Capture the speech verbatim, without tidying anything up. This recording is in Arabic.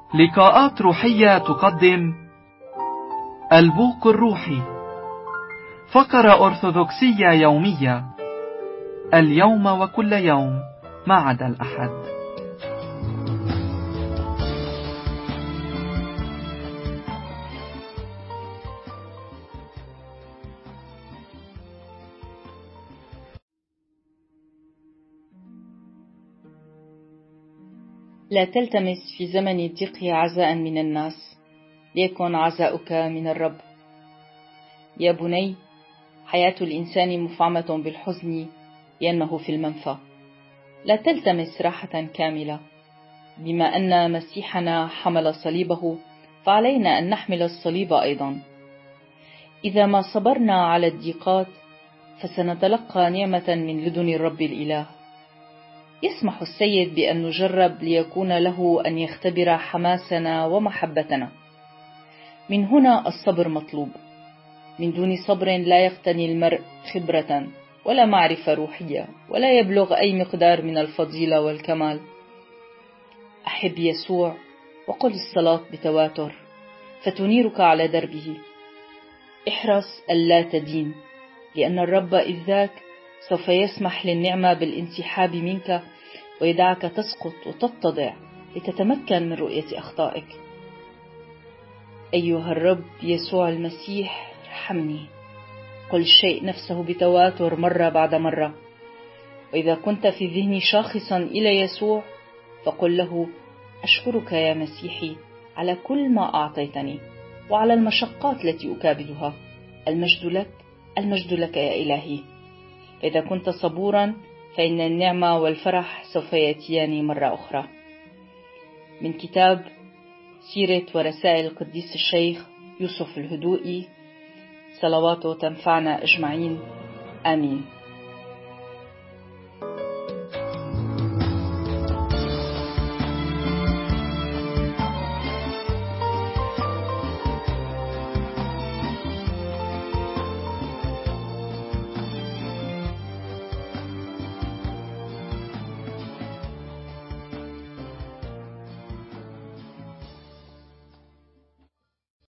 لقاءات روحية تقدم البوق الروحي، فقرة أرثوذكسية يومية، اليوم وكل يوم ما عدا الأحد. لا تلتمس في زمن الضيق عزاء من الناس، ليكن عزاؤك من الرب. يا بني، حياة الإنسان مفعمة بالحزن لأنه في المنفى. لا تلتمس راحة كاملة. بما أن مسيحنا حمل صليبه، فعلينا أن نحمل الصليب أيضا. إذا ما صبرنا على الضيقات، فسنتلقى نعمة من لدن الرب الإله. يسمح السيد بأن نجرب ليكون له أن يختبر حماسنا ومحبتنا. من هنا الصبر مطلوب. من دون صبر لا يقتني المرء خبرة ولا معرفة روحية، ولا يبلغ أي مقدار من الفضيلة والكمال. أحب يسوع وقل الصلاة بتواتر فتنيرك على دربه. احرص ألا تدين، لأن الرب إذ ذاك سوف يسمح للنعمة بالانسحاب منك ويدعك تسقط وتتضع لتتمكن من رؤية أخطائك. أيها الرب يسوع المسيح، ارحمني. قل الشيء نفسه بتواتر مرة بعد مرة. وإذا كنت في ذهني شاخصا إلى يسوع، فقل له: أشكرك يا مسيحي على كل ما أعطيتني وعلى المشقات التي أكابدها. المجد لك، المجد لك يا إلهي. إذا كنت صبورا، فإن النعمة والفرح سوف يأتيان مرة أخرى. من كتاب سيرة ورسائل القديس الشيخ يوسف الهدوئي. صلواته تنفعنا أجمعين، آمين.